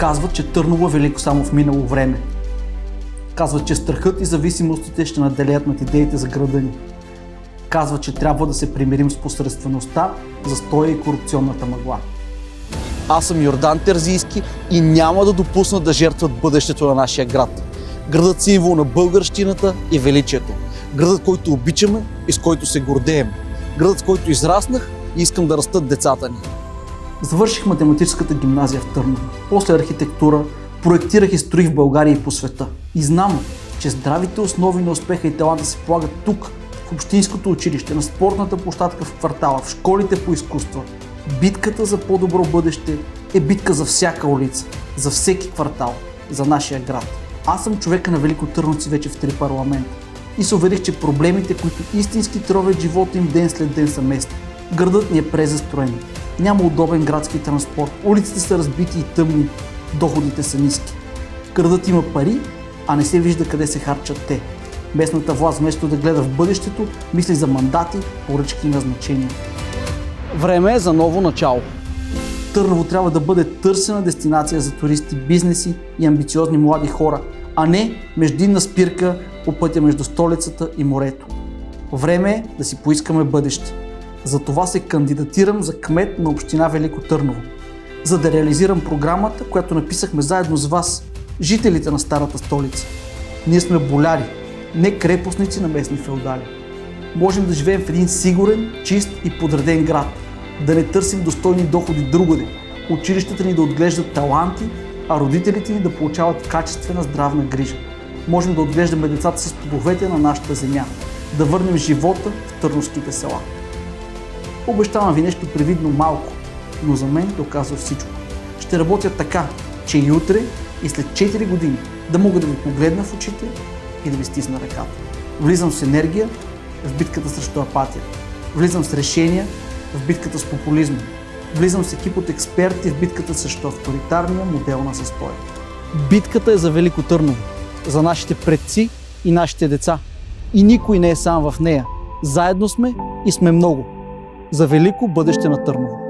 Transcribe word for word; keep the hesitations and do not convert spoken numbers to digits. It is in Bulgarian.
Казват, че Търново е велико само в минало време. Казват, че страхът и зависимостите ще наделеят над идеите за града ни. Казват, че трябва да се примирим с посредствеността, застоя и корупционната мъгла. Аз съм Йордан Терзийски и няма да допусна да жертват бъдещето на нашия град. Градът символ на българщината и величието. Градът, който обичаме и с който се гордеем. Градът, с който израснах и искам да растат децата ни. Завърших математическата гимназия в Търново. После архитектура, проектирах и строих в България и по света. И знам, че здравите основи на успеха и таланта се полагат тук, в общинското училище, на спортната площадка в квартала, в школите по изкуства. Битката за по-добро бъдеще е битка за всяка улица, за всеки квартал, за нашия град. Аз съм човека на великотърновци вече в три парламента и се уверих, че проблемите, които истински тровят живота им ден след ден, са местни. Градът ни е презастроен, няма удобен градски транспорт, улиците са разбити и тъмни, доходите са ниски. Градът има пари, а не се вижда къде се харчат те. Местната власт, вместо да гледа в бъдещето, мисли за мандати, поръчки и назначения. Време е за ново начало. Търново трябва да бъде търсена дестинация за туристи, бизнеси и амбициозни млади хора, а не междинна спирка по пътя между столицата и морето. Време е да си поискаме бъдеще. Затова се кандидатирам за кмет на община Велико Търново, за да реализирам програмата, която написахме заедно с вас, жителите на старата столица. Ние сме боляри, не крепостници на местни феодали. Можем да живеем в един сигурен, чист и подреден град, да не търсим достойни доходи другаде, училищата ни да отглеждат таланти, а родителите ни да получават качествена здравна грижа. Можем да отглеждаме децата с плодовете на нашата земя, да върнем живота в търновските села. Обещавам ви нещо привидно малко, но за мен доказва всичко. Ще работя така, че и утре и след четири години да мога да ви погледна в очите и да ви стисна ръката. Влизам с енергия в битката срещу апатия. Влизам с решения в битката с популизма. Влизам с екип от експерти в битката срещу авторитарния модел на застоя. Битката е за Велико Търново, за нашите предци и нашите деца. И никой не е сам в нея. Заедно сме и сме много. За велико бъдеще на Търново.